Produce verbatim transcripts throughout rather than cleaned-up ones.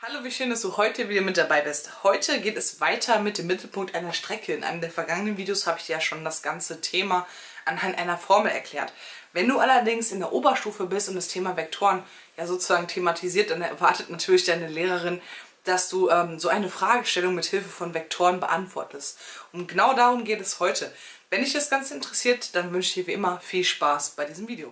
Hallo, wie schön, dass du heute wieder mit dabei bist. Heute geht es weiter mit dem Mittelpunkt einer Strecke. In einem der vergangenen Videos habe ich dir ja schon das ganze Thema anhand einer Formel erklärt. Wenn du allerdings in der Oberstufe bist und das Thema Vektoren ja sozusagen thematisiert, dann erwartet natürlich deine Lehrerin, dass du ähm, so eine Fragestellung mit Hilfe von Vektoren beantwortest. Und genau darum geht es heute. Wenn dich das Ganze interessiert, dann wünsche ich dir wie immer viel Spaß bei diesem Video.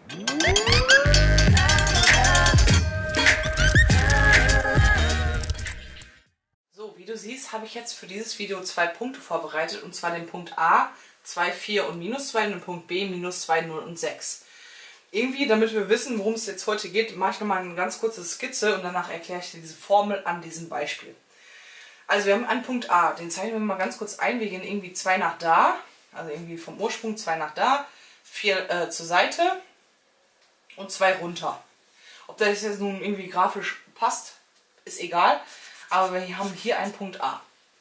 So, wie du siehst, habe ich jetzt für dieses Video zwei Punkte vorbereitet, und zwar den Punkt A, zwei, vier und minus zwei, und den Punkt B, minus zwei, null und sechs. Irgendwie, damit wir wissen, worum es jetzt heute geht, mache ich nochmal eine ganz kurze Skizze und danach erkläre ich dir diese Formel an diesem Beispiel. Also wir haben einen Punkt A, den zeichnen wir mal ganz kurz ein. Wir gehen irgendwie zwei nach da, also irgendwie vom Ursprung zwei nach da, vier äh, zur Seite und zwei runter. Ob das jetzt nun irgendwie grafisch passt, ist egal. Aber wir haben hier einen Punkt A.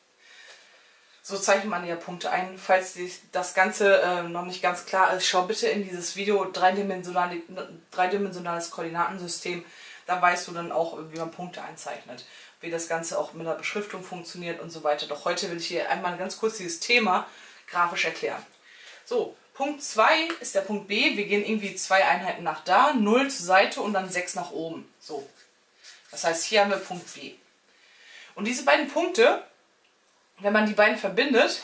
So zeichnet man ja Punkte ein. Falls das Ganze äh, noch nicht ganz klar ist, schau bitte in dieses Video dreidimensionale, dreidimensionales Koordinatensystem. Da weißt du dann auch, wie man Punkte einzeichnet. Wie das Ganze auch mit der Beschriftung funktioniert und so weiter. Doch heute will ich hier einmal ganz kurz dieses Thema grafisch erklären. So, Punkt zwei ist der Punkt B. Wir gehen irgendwie zwei Einheiten nach da, null zur Seite und dann sechs nach oben. So. Das heißt, hier haben wir Punkt B. Und diese beiden Punkte, wenn man die beiden verbindet,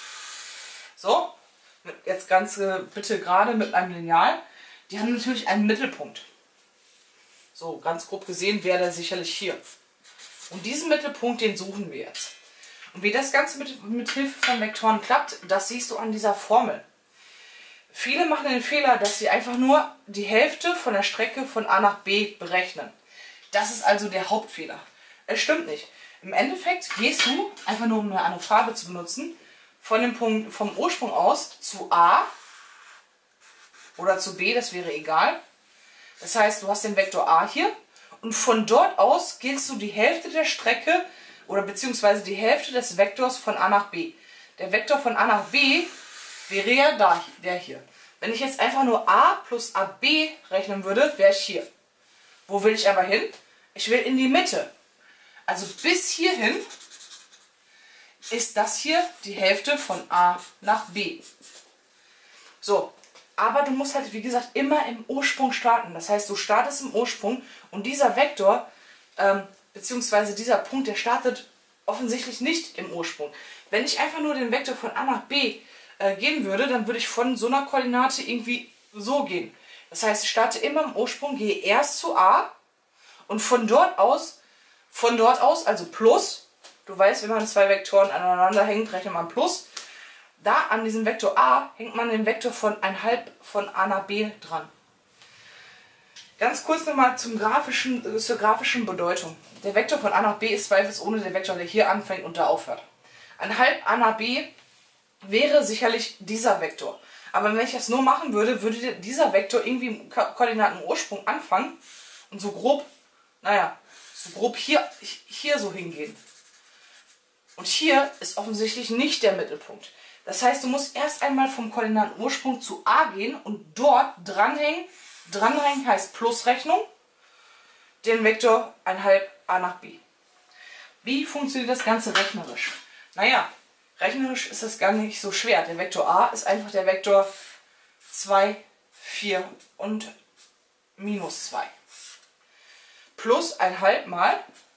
so, jetzt ganz bitte gerade mit einem Lineal, die haben natürlich einen Mittelpunkt. So, ganz grob gesehen wäre der sicherlich hier. Und diesen Mittelpunkt, den suchen wir jetzt. Und wie das Ganze mit, mit Hilfe von Vektoren klappt, das siehst du an dieser Formel. Viele machen den Fehler, dass sie einfach nur die Hälfte von der Strecke von A nach B berechnen. Das ist also der Hauptfehler. Es stimmt nicht. Im Endeffekt gehst du, einfach nur um eine andere Farbe zu benutzen, von dem Punkt, vom Ursprung aus zu A oder zu B, das wäre egal. Das heißt, du hast den Vektor A hier und von dort aus gehst du die Hälfte der Strecke oder beziehungsweise die Hälfte des Vektors von A nach B. Der Vektor von A nach B wäre ja da, der hier. Wenn ich jetzt einfach nur A plus A B rechnen würde, wäre ich hier. Wo will ich aber hin? Ich will in die Mitte. Also bis hierhin ist das hier die Hälfte von A nach B. So, aber du musst halt, wie gesagt, immer im Ursprung starten. Das heißt, du startest im Ursprung und dieser Vektor, ähm, beziehungsweise dieser Punkt, der startet offensichtlich nicht im Ursprung. Wenn ich einfach nur den Vektor von A nach B äh, gehen würde, dann würde ich von so einer Koordinate irgendwie so gehen. Das heißt, ich starte immer im Ursprung, gehe erst zu A und von dort aus Von dort aus, also plus, du weißt, wenn man zwei Vektoren aneinander hängt, rechnet man plus. Da an diesem Vektor A hängt man den Vektor von eins halb von A nach B dran. Ganz kurz nochmal zum grafischen, zur grafischen Bedeutung. Der Vektor von A nach B ist zweifelsohne der Vektor, der hier anfängt und da aufhört. eins halb A nach B wäre sicherlich dieser Vektor. Aber wenn ich das nur machen würde, würde dieser Vektor irgendwie im Koordinatenursprung anfangen und so grob, naja, so grob hier, hier so hingehen. Und hier ist offensichtlich nicht der Mittelpunkt. Das heißt, du musst erst einmal vom Koordinatenursprung zu A gehen und dort dranhängen. Dranhängen heißt Plusrechnung. Den Vektor eins halb A nach B. Wie funktioniert das Ganze rechnerisch? Naja, rechnerisch ist das gar nicht so schwer. Der Vektor A ist einfach der Vektor zwei, vier und minus zwei. Plus eins halb mal.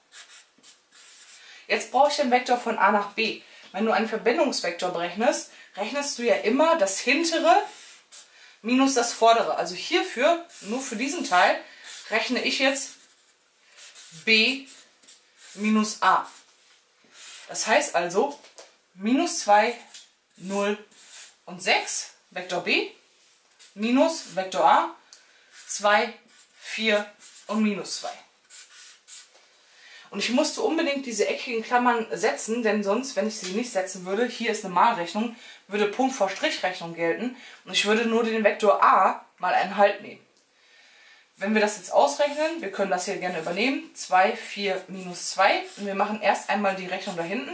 Jetzt brauche ich den Vektor von A nach B. Wenn du einen Verbindungsvektor berechnest, rechnest du ja immer das hintere minus das vordere. Also hierfür, nur für diesen Teil, rechne ich jetzt B minus A. Das heißt also minus zwei, null und sechs, Vektor B, minus Vektor A, zwei, vier und minus zwei. Und ich musste unbedingt diese eckigen Klammern setzen, denn sonst, wenn ich sie nicht setzen würde, hier ist eine Malrechnung, würde Punkt vor Strichrechnung gelten und ich würde nur den Vektor A mal einen Halt nehmen. Wenn wir das jetzt ausrechnen, wir können das hier gerne übernehmen, zwei, vier, minus zwei und wir machen erst einmal die Rechnung da hinten.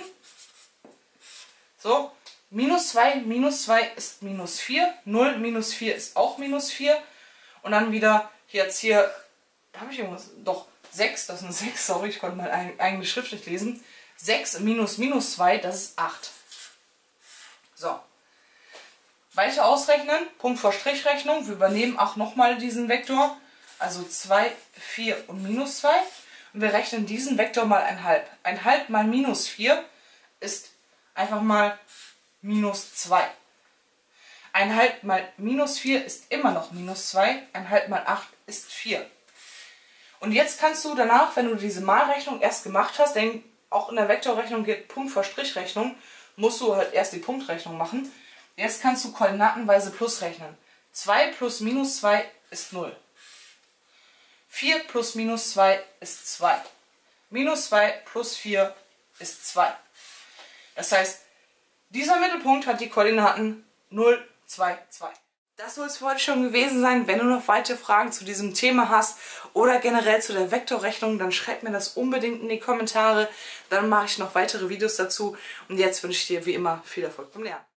So, minus zwei, minus zwei ist minus vier, null minus vier ist auch minus vier und dann wieder jetzt hier, da habe ich irgendwas, doch, sechs, das ist eine sechs, sorry, ich konnte meine eigene Schrift nicht lesen. sechs minus minus zwei, das ist acht. So. Weiter ausrechnen, Punkt vor Strichrechnung. Wir übernehmen auch nochmal diesen Vektor. Also zwei, vier und minus zwei. Und wir rechnen diesen Vektor mal ein halb. ein halb mal minus vier ist einfach mal minus zwei. ein halb mal minus vier ist immer noch minus zwei. ein halb mal acht ist vier. Und jetzt kannst du danach, wenn du diese Malrechnung erst gemacht hast, denn auch in der Vektorrechnung geht Punkt vor Strichrechnung, musst du halt erst die Punktrechnung machen. Jetzt kannst du koordinatenweise plus rechnen. zwei plus minus zwei ist null. vier plus minus zwei ist zwei. Minus zwei plus vier ist zwei. Das heißt, dieser Mittelpunkt hat die Koordinaten null, zwei, zwei. Das soll es für heute schon gewesen sein. Wenn du noch weitere Fragen zu diesem Thema hast oder generell zu der Vektorrechnung, dann schreib mir das unbedingt in die Kommentare. Dann mache ich noch weitere Videos dazu. Und jetzt wünsche ich dir wie immer viel Erfolg beim Lernen.